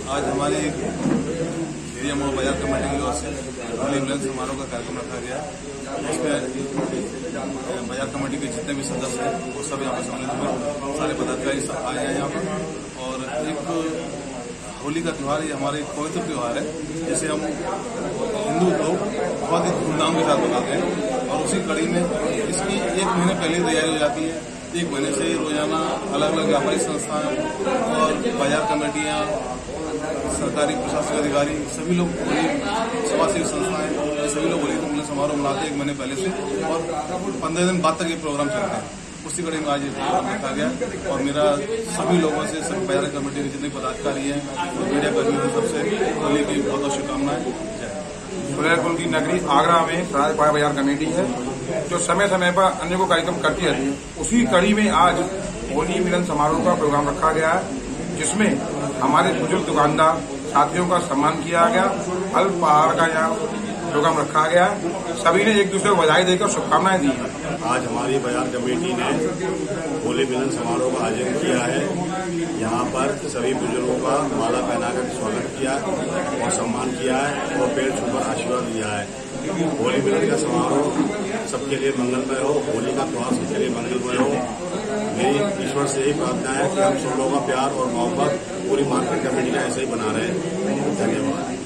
आज हमारे एरिया मोड़ बाजार कमेटी की ओर से होली मिलन समारोह का कार्यक्रम रखा गया। इसमें बाजार कमेटी के जितने भी सदस्य हैं वो सब यहाँ पर सम्मिलित हुए, सारे पदाधिकारी आए हैं यहाँ पर। और एक होली का त्यौहार ये हमारा एक पवित्र त्यौहार है जिसे हम हिंदू लोग बहुत ही धूमधाम के साथ मनाते हैं। और उसी कड़ी में इसकी 1 महीने पहले तैयारी हो जाती है। 1 महीने से रोजाना अलग अलग व्यापारिक संस्थाएं और बाजार कमेटियां, सरकारी प्रशासनिक अधिकारी, सभी लोग होली, समाजसेवी संस्थाएं, सभी लोग होली मिलन समारोह मनाते हैं 1 महीने पहले से। और 15 दिन बाद तक ये प्रोग्राम चलते हैं। उसी कड़ी में आज ये प्रोग्राम रखा गया। और मेरा सभी लोगों से, सभी बाजार कमेटी के जितने पदाधिकारी हैं और मीडिया कर्मियों सबसे होली की बहुत बहुत शुभकामनाएं। सुलेलपुर की नगरी आगरा में प्रादेशिक बाजार कमेटी है जो समय समय पर अन्य को कार्यक्रम करती रहती है। उसी कड़ी में आज होली मिलन समारोह का प्रोग्राम रखा गया है, जिसमें हमारे बुजुर्ग दुकानदार साथियों का सम्मान किया गया। अल्पाहार का यहाँ प्रोग्राम रखा गया। सभी ने एक दूसरे को बधाई देकर शुभकामनाएं दी हैं। आज हमारी बाजार कमेटी ने होली मिलन समारोह का आयोजन किया है। यहाँ पर सभी बुजुर्गों का माला पहनाकर स्वागत किया और सम्मान किया है और पैर छूकर आशीर्वाद दिया है। होली मिलन का समारोह सबके लिए मंगलमय हो, होली का त्यौहार सबके लिए मंगलमय हो। मेरी ईश्वर से यही प्रार्थना है कि हम सब लोगों का प्यार और मोहब्बत पूरी मार्केट कमेटी का ऐसे ही बना रहे। धन्यवाद।